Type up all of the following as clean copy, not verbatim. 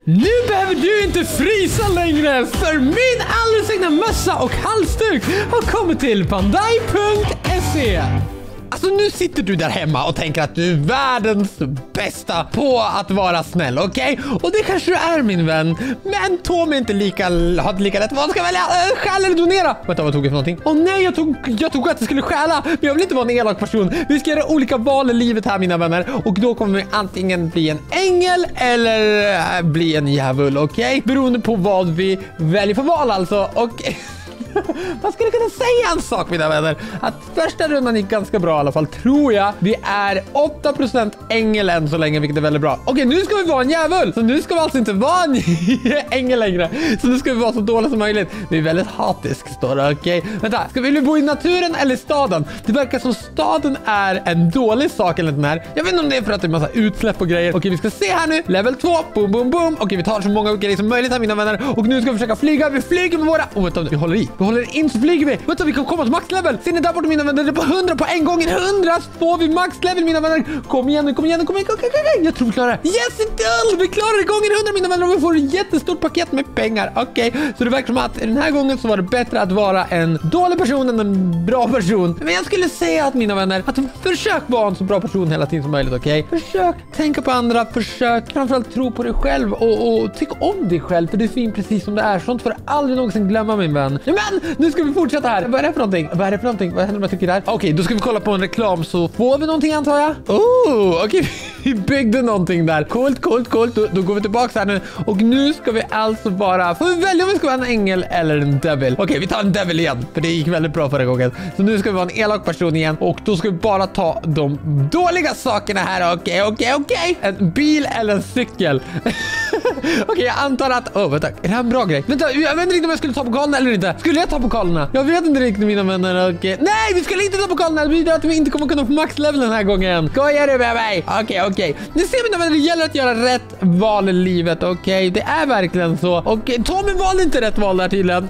Nu behöver du inte frysa längre, för min alldeles egna mössa och halsduk har kommit till Bandai.se. Alltså nu sitter du där hemma och tänker att du är världens bästa på att vara snäll, okej? Och det kanske du är, min vän. Men Tom är inte har inte lika lätt. Vad ska jag välja? Stjäla eller donera? Vänta, vad tog jag för någonting? Åh nej, jag tog att jag skulle stjäla. Men jag vill inte vara en elak person. Vi ska göra olika val i livet här, mina vänner. Och då kommer vi antingen bli en ängel eller bli en djävul, okej? Beroende på vad vi väljer för val alltså. Och man skulle kunna säga en sak, mina vänner, att första rundan gick ganska bra i alla fall, tror jag. Vi är 8% ängel än så länge, vilket är väldigt bra. Okej, nu ska vi vara en djävul. Så nu ska vi alltså inte vara en ängel längre. Så nu ska vi vara så dåliga som möjligt. Vi är väldigt hatisk, står det, okej? Vänta, ska vi bo i naturen eller staden? Det verkar som staden är en dålig sak eller den här. Jag vet inte om det är för att det är massa utsläpp och grejer. Okej, vi ska se här nu. Level 2, boom, boom, boom. Okej, vi tar så många grejer som möjligt här, mina vänner. Och nu ska vi försöka flyga. Vi flyger med våra... Vänta, vi håller i. Vi håller in så flyger vi. Vänta, vi kan komma till maxlevel. Ser ni där borta, mina vänner? Det är på 100 på en gång. 100 får vi maxlevel, mina vänner. Kom igen. Jag tror vi klarar det. Yes, it does. Vi klarar det gånger 100, mina vänner. Och vi får ett jättestort paket med pengar. Okej, så det verkar som att den här gången så var det bättre att vara en dålig person än en bra person. Men jag skulle säga att, mina vänner, att försök vara en så bra person hela tiden som möjligt, okej? Försök tänka på andra. Försök framförallt tro på dig själv och tyck om dig själv, för det är fint precis som det är. Sånt får du aldrig någonsin glömma, min vän. Men nu ska vi fortsätta här. Vad är det för någonting? Vad händer om jag tycker där? Okej, då ska vi kolla på en reklam, så får vi någonting, antar jag. Okej. Vi byggde någonting där. Coolt. Då går vi tillbaka här nu. Och nu ska vi alltså bara... Får vi välja om vi ska vara en ängel eller en devil? Okej, vi tar en devil igen, för det gick väldigt bra förra gången. Så nu ska vi vara en elak person igen. Och då ska vi bara ta de dåliga sakerna här. Okej. En bil eller en cykel. Okej, jag antar att... vänta. Är det här en bra grej? Vänta, jag vet inte riktigt om jag skulle ta pokalerna eller inte. Skulle jag ta pokalerna? Jag vet inte riktigt, mina vänner. Okej. Nej, vi skulle inte ta pokalerna. Det betyder att vi inte kommer kunna få maxlevel den här gången. Skojar du med mig? Okej. Ni ser, mina vänner, det gäller att göra rätt val i livet, okej? Det är verkligen så. Och Tommy valde inte rätt val där tydligen.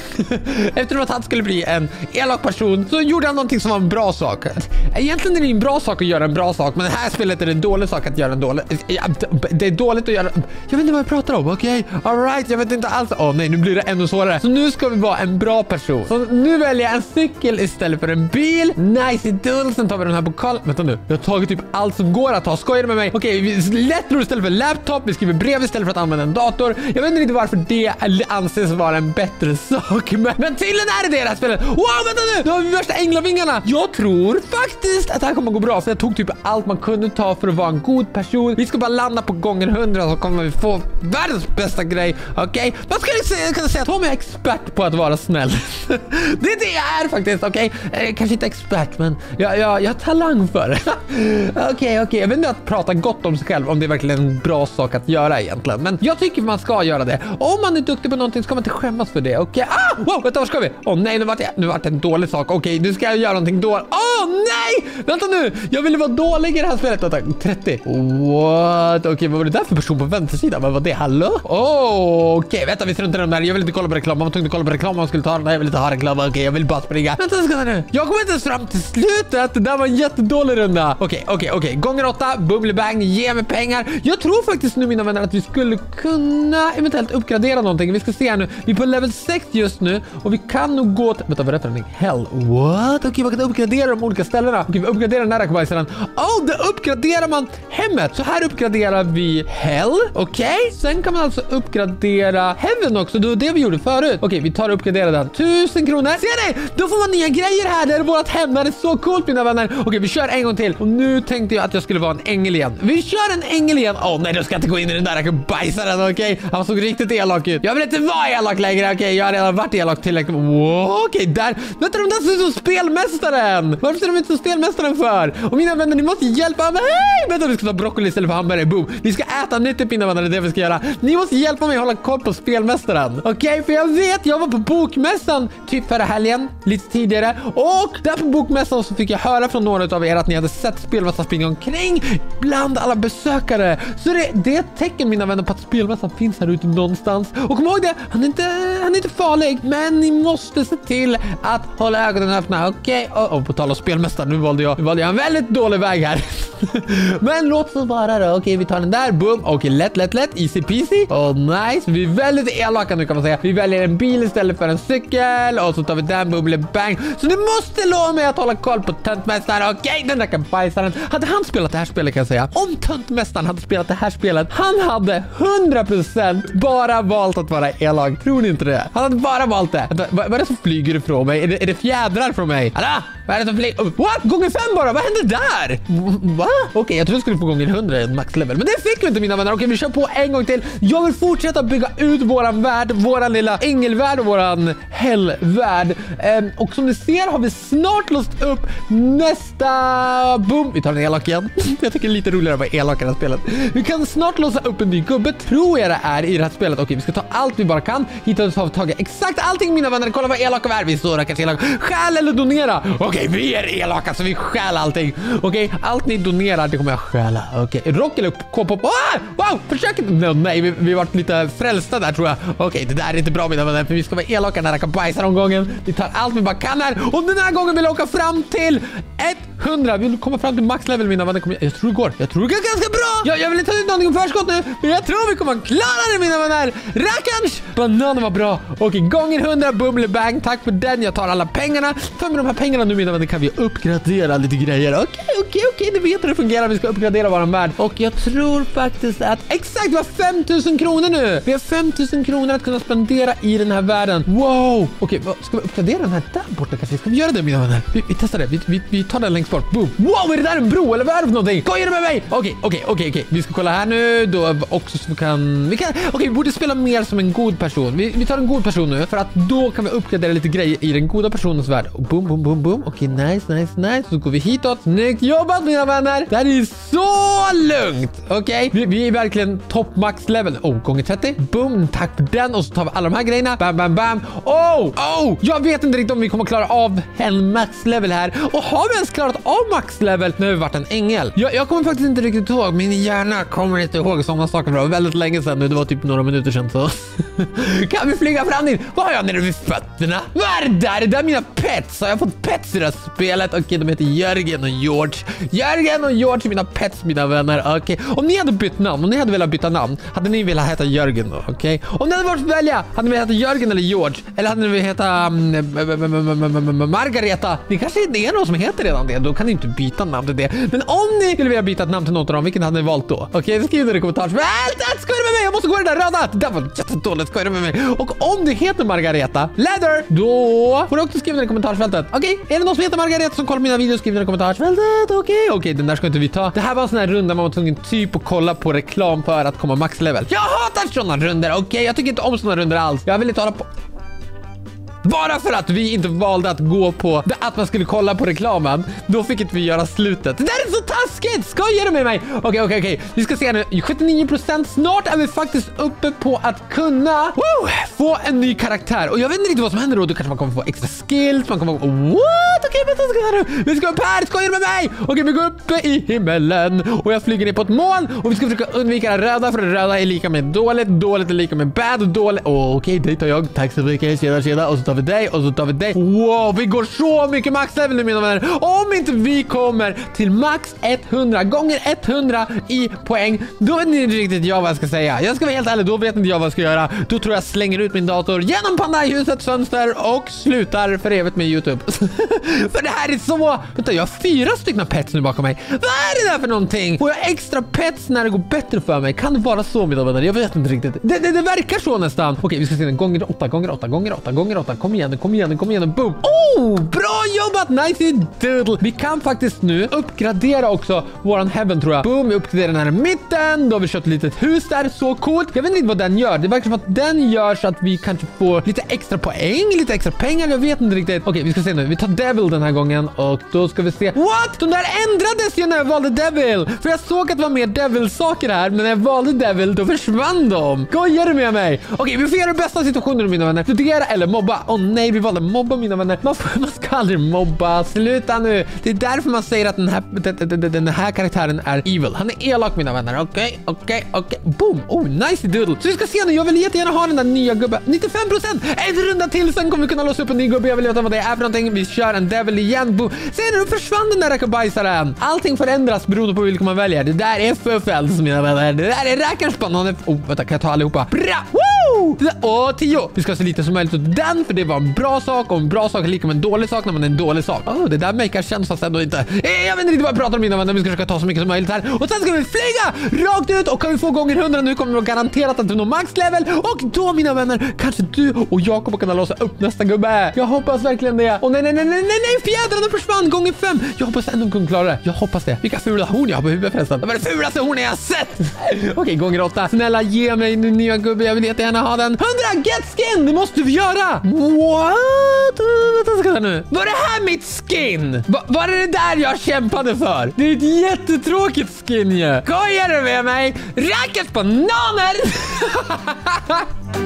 Efter att han skulle bli en elak person så gjorde han någonting som var en bra sak. Egentligen är det en bra sak att göra en bra sak, men det här spelet är det en dålig sak att göra en dålig... Det är dåligt att göra... Jag vet inte vad jag pratar om, okej? Alright, jag vet inte alls... nej, nu blir det ännu svårare. Så nu ska vi vara en bra person. Så nu väljer jag en cykel istället för en bil. Nice dull. Sen tar vi den här pokalen. Vänta nu, jag har tagit typ allt som går att ta. Skojar du med mig? Okej, lättror istället för laptop. Vi skriver brev istället för att använda en dator. Jag vet inte riktigt varför det anses vara en bättre sak. Men tydligen är det här spelet. Wow, vänta nu! Nu har vi värsta änglavingarna. Jag tror faktiskt att det här kommer gå bra, för jag tog typ allt man kunde ta för att vara en god person. Vi ska bara landa på gånger 100, så kommer vi få världens bästa grej. Okej? Vad ska jag kunna säga? Tom är expert på att vara snäll. Det är det jag är faktiskt, okej? Kanske inte expert, men jag har talang för det. Okej. Jag vet inte att prata gott om sig själv, om det är verkligen en bra sak att göra egentligen. Men jag tycker man ska göra det. Om man är duktig på någonting ska man inte skämmas för det, okej? Wow, vänta, var ska vi? Nej, nu vart det en dålig sak. Okej, nu ska jag göra någonting dåligt. Nej! Vänta nu! Jag ville vara dålig i det här spelet. Vänta, 30. What? Okej, vad var det där för person på vänstersidan? Vad var det? Hallå? Okej, vänta, vi struntar i dem där. Jag vill inte kolla på reklam. Man var tvungen att kolla på reklam. Man skulle ta den. Nej, jag vill inte ha reklam. Okej, jag vill bara springa. Vänta, ska nu. Jag kommer inte ens fram till slutet. Det där var en jättedålig runda. Okej. Gånger 8. Bubblebang. Ge mig pengar. Jag tror faktiskt nu, mina vänner, att vi skulle kunna eventuellt uppgradera någonting. Vi ska se här nu. Vi är på level 6 just nu. Och vi kan nog gå till... Vänta, vad är det för någonting? Hell. What? Okej, man kan uppgradera de olika ställena. Okej, vi uppgraderar den här rackabajsaren. Då uppgraderar man hemmet. Så här uppgraderar vi Hell. Okej. Sen kan man alltså uppgradera Heaven också. Det var det vi gjorde förut. Okej, vi tar och uppgraderar den. 1000 kronor. Ser ni? Då får man nya grejer här. Det är vårt hem. Det är så coolt, mina vänner. Okej, vi kör en gång till. Och nu tänkte jag att jag skulle vara en ängel igen. Vi kör en ängel igen. Nej, då ska jag inte gå in i den där rackabajsaren. Okej. Han såg riktigt elak ut. Jag vill inte vara elak längre. Okej, jag har redan varit elak tillräckligt. Okej, där. Vänta, de där ser ut som spelmästaren. Varför ser de inte som spelmästaren för? Och mina vänner, ni måste hjälpa mig. Hej! Vänta, vi ska ta broccoli istället för hamburgare. Boom. Vi ska äta nyttigt, mina vänner. Det är det vi ska göra. Ni måste hjälpa mig att hålla koll på spelmästaren. Okej, för jag var på bokmässan typ förra helgen, lite tidigare. Och där på bokmässan så fick jag höra från några av er att ni hade sett spelmästaren springa omkring bland alla besökare. Så det är ett tecken, mina vänner, på att spelmästaren finns här ute någonstans. Och kom ihåg det, han är inte farlig, men ni måste se till att hålla ögonen öppna. Okej, på tal om spelmästare. Nu valde jag en väldigt dålig väg här. Men låt oss vara då. Okej, vi tar den där. Boom. Okej, lätt. Easy peasy. Nice. Vi är väldigt elaka nu kan man säga. Vi väljer en bil istället för en cykel. Och så tar vi den. Boom, bang. Så du måste lova mig att hålla koll på töntmästaren. Okej, den där kabajsaren. Hade han spelat det här spelet kan jag säga. Om töntmästaren hade spelat det här spelet, han hade 100% bara valt att vara elak. Tror ni inte det? Han hade bara valt det. Vad är det som flyger ifrån mig? Är det fjädrar från mig? Alla! Vad är det som flyger? What? Gånger 5 bara? Vad hände där? Va? Okej, jag tror jag skulle få gånger 100 i en maxlevel. Men det fick vi inte mina vänner. Okej, vi kör på en gång till. Jag vill fortsätta bygga ut våran värld. Våran lilla ängelvärld och våran hellvärld. Och som ni ser har vi snart låst upp nästa... Boom! Vi tar en elak igen. Jag tycker det är lite roligare att vara elak i det här spelet. Vi kan snart låsa upp en ny gubbe, tror jag det är i det här spelet. Okej, vi ska ta allt vi bara kan. Hittills har vi tagit exakt allting mina vänner. Kolla vad elaka vi är. Vi är så kanske elaka. Stjäl eller donera. Okej, vi är elaka så vi stjäl allting. Okej, allt ni donerar det kommer jag stjäla. Okej, rock eller K-pop. Wow, försök inte. Nej, vi varit lite frälsta där tror jag. Okej, det där är inte bra mina vänner. För vi ska vara elaka när jag kan bajsa omgången. Vi tar allt vi bara kan här. Och den här gången vill jag åka fram till 100. Vi vill komma fram till maxlevel mina vänner. Jag tror det går. Jag tror det går ganska bra. Jag vill inte ta ut någonting om förskott nu. Men jag tror vi kommer klara det mina vänner. Rackarns! Bananen var bra. Okej, gånger 100. Bumble bang. Tack för den. Jag tar alla pengarna. För med de här pengarna nu mina vänner kan vi uppgradera lite grejer. Okej. Ni vet hur det fungerar. Vi ska uppgradera våran värld. Och jag tror faktiskt att exakt vi har 5000 kronor nu. Vi har 5000 kronor att kunna spendera i den här världen. Wow. Okej, ska vi uppgradera den här där borta kanske? Ska vi göra det mina vänner? Vi testar det. Vi tar den längst bort. Boom. Wow, är det där en bro eller vad är det för någonting? Vad gör du med mig? Okej. Vi ska kolla här nu. Då också så vi kan okej, vi borde spela mer som en god person. Vi tar en god person nu för att då kan vi uppgradera lite grejer i den goda personens värld. Och boom. Okej, nice. Så går vi hitåt. Snyggt jobbat mina vänner. Det här är så lugnt. Okej, vi är verkligen topp max level. Gånger 30. Boom, tack för den. Och så tar vi alla de här grejerna. Bam. Jag vet inte riktigt om vi kommer klara av en max level här. Och har vi ens klarat av max level när vi varit en ängel? Jag kommer faktiskt inte riktigt ihåg. Min hjärna kommer inte ihåg sådana saker. Det var väldigt länge sedan nu. Det var typ några minuter sedan så. Kan vi flyga fram dit? Vad har jag nere vid fötterna? Vad är det där? Det där är mina pets. Har jag fått pets i det här spelet? Okej, de heter Jörgen och George. Jörgen och George är mina pets, mina vänner. Okej, om ni hade bytt namn, om ni hade velat byta namn, hade ni velat heta Jörgen då? Okej. Om ni hade varit välja, hade ni velat heta Jörgen eller George? Eller hade ni velat heta Margareta? Det kanske inte är någon som heter redan det. Då kan ni inte byta namn till det. Men om ni skulle vilja byta ett namn till något av dem, vilken hade ni valt då? Okej, skriv det i kommentarsfältet. Skojar du med mig? Jag måste gå i det där röda. Det där var jättedåligt. Skojar du med mig? Och om du heter Margareta Leather, då får du också skriva det i kommentarsfältet. Okej, är det någon som heter Margareta som kollar mina videos, skriv det i kommentarsfältet. Okej, den där ska inte vi ta. Det här var en sån här runda man var tvungen typ att kolla på reklam för att komma max level. Jag hatar såna runder. Okej, jag tycker inte om såna runder alls. Jag vill inte hålla på. Bara för att vi inte valde att gå på att man skulle kolla på reklamen, då fick inte vi göra slutet. Det där är så taskigt! Skojar du med mig? Okej. Vi ska se nu. 79%. Snart är vi faktiskt uppe på att kunna få en ny karaktär. Och jag vet inte riktigt vad som händer då. Då kanske man kommer få extra skills. Man kommer få... What? Okej, vänta. Vi ska upp här. Skojar du med mig? Okej, vi går upp i himmelen. Och jag flyger ner på ett moln. Och vi ska försöka undvika det röda. För det röda är lika med dåligt. Dåligt är lika med bad och dåligt. Okej, det tar jag. Tack så mycket. Tjena. Och så tar vi dig och så tar vi dig. Wow, vi går så mycket max level nu mina vänner. Om inte vi kommer till max 100 gånger 100 i poäng, då vet ni inte riktigt vad jag ska säga. Jag ska vara helt ärlig, då vet inte jag vad jag ska göra. Då tror jag slänger ut min dator genom Pandai-husets fönster och slutar för evigt med YouTube. För det här är så... Vänta, jag har 4 stycken pets nu bakom mig. Vad är det där för någonting? Får jag extra pets när det går bättre för mig? Kan det vara så mina vänner? Jag vet inte riktigt. Det verkar så nästan. Okej, vi ska se den gånger 8. Kom igen. Boom. Bra jobbat. Nice doodle. Vi kan faktiskt nu uppgradera också våran heaven tror jag. Boom, vi uppgraderar den här i mitten. Då har vi köpt ett litet hus där. Så coolt. Jag vet inte vad den gör. Det verkar som att den gör så att vi kanske får lite extra poäng, lite extra pengar. Jag vet inte riktigt. Okej, vi ska se nu. Vi tar Devil den här gången och då ska vi se. What? De där ändrades ju när jag valde Devil. För jag såg att det var mer Devil-saker här. Men när jag valde Devil, då försvann de. Skojar du med mig? Okej, vi får göra den bästa situationen mina vänner. Studera eller mobba. Åh nej, vi valde mobba mina vänner. Man ska aldrig mobba. Sluta nu. Det är därför man säger att den här karaktären är evil. Han är elak mina vänner. Okej. Boom. Oh, nice doodle. Så vi ska se nu. Jag vill jättegärna ha den där nya gubben. 95%. En runda till, sen kommer vi kunna låsa upp en ny gubbe. Jag vill veta vad det är för någonting. Vi kör en devil igen. Boom. Ser du, försvann den där rackabajsaren. Allting förändras beroende på vilka man väljer. Det där är FFLs mina vänner. Det där är rackarspann. Vänta, kan jag ta allihopa? Bra! Woo! 10. Vi ska se lite som möjligt ut den, för det var en bra sak, och en bra sak är lika med en dålig sak när man är en dålig sak. Det där makar känns fast ändå inte. Jag vet inte vad jag pratar om mina vänner. Vi ska försöka ta så mycket som möjligt här. Och sen ska vi flyga rakt ut, och kan vi få gånger 100 nu kommer vi garanterat att vi når maxlevel. Och då mina vänner, kanske du och Jakob kan låsa upp nästa gubbe. Jag hoppas verkligen det. Och nej, fjädrarna försvann gånger 5. Jag hoppas ändå kunna klara det. Jag hoppas det. Vilka fula horn jag har på huvudet förresten. Det var det fulaste horn jag har sett. Okej, gånger 8. Snälla ge mig en nya gubbe. Jag vill jättegärna ha den. 100 get skin. Det måste vi göra. What? Vänta, ska jag nu. Var det här mitt skin? Var det där jag kämpade för? Det är ett jättetråkigt skin ju. Skojar du med mig? Rackets bananer!